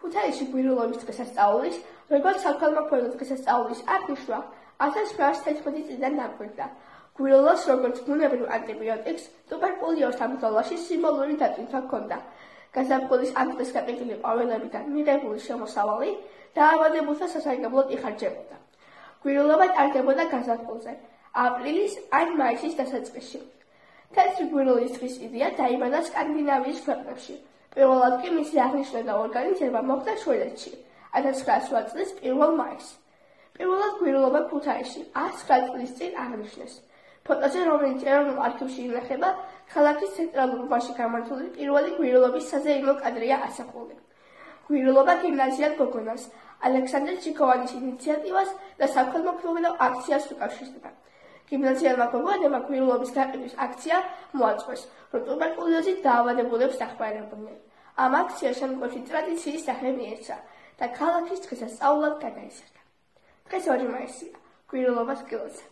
ქუთაისში გვირილობის დღესასწაულის, როგორც საქველმოქმედო დღესასწაულის აღნიშვნა 1814 წლიდან დამკვიდრდა. გვირილობას როგორც ბუნებრივ ანტიბიოტიკს ტუბერკულოზთან ბრძოლაში სიმბოლური დატვირთვა ჰქონდა. გაზაფხულის ამ დღეს გაყიდული ყვავილებიდან მიღებული შემოსავალი დაავადებულთა სასარგებლოდ იხარჯებოდა. გვირილობა ტარდებოდა გაზაფხულზე, აპრილის ან მაისის დასაწყისში. თეთრი გვირილის დღის იდეა დაიბადა სკანდინავიის ქვეყნებში. პირველად კი მისი აღნიშვნა და ორგანიზება მოხდა შვედეთში 1908 წლის 1 მაისს. პირველად გვირილობა ქუთაისში 109 წლის წინ აღნიშნეს. ფოტოზე, რომელიც ეროვნულ არქივში ინახება, ქალაქის ცენტრალურ უბანში გამართული პირველი გვირილობის საზეიმო კადრია ასახული. გვირილობა გიმნაზიად გოგონას, ალექსანდრე ჩიქოვანის ინიციატივას და საქველმოქმედო აქციას უკავშირდება. გიმნაზიალმა გოგონებმა გვირილობის გაყიდვის აქცია მოაწყვეს, რომ ტუბერკულოზით დაავადებულებს დახმარებოდნენ. ამ აქციას შემდგომში ტრადიციის სახე მიეცა და ქალაქის დღესასწაულად გადაიზარდა. დღეს 2 მაისია, გვირილობას კილოზე.